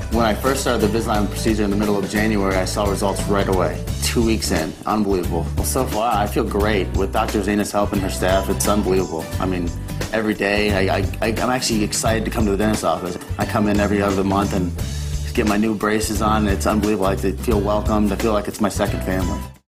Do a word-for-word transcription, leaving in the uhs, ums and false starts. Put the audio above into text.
When I first started the Invisalign procedure in the middle of January, I saw results right away. Two weeks in, unbelievable. Well, so far, I feel great. With Doctor Zana's help and her staff, it's unbelievable. I mean, every day, I, I, I'm actually excited to come to the dentist's office. I come in every other month and get my new braces on. It's unbelievable. I feel welcomed. I feel like it's my second family.